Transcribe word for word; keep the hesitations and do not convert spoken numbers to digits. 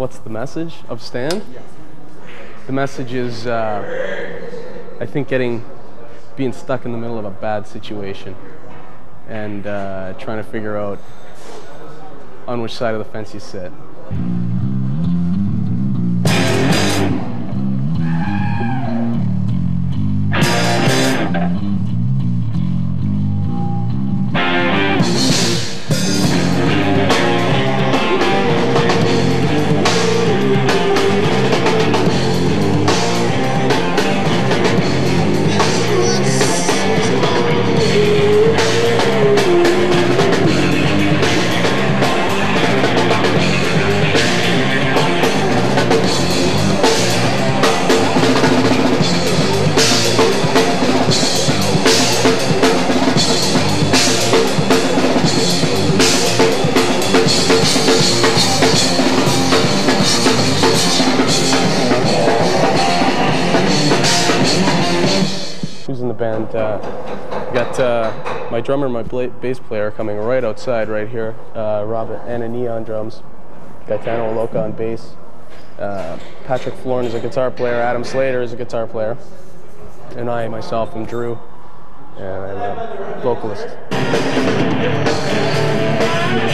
what's the message of Stand? The message is, uh, I think, getting, being stuck in the middle of a bad situation and uh, trying to figure out on which side of the fence you sit. Who's in the band? Uh, got uh, my drummer and my bass player coming right outside right here. Uh, Robert Anani on drums, Gaetano Oloka on bass, uh, Patrick Florin is a guitar player, Adam Slater is a guitar player, and I myself am Drew, and I'm a vocalist.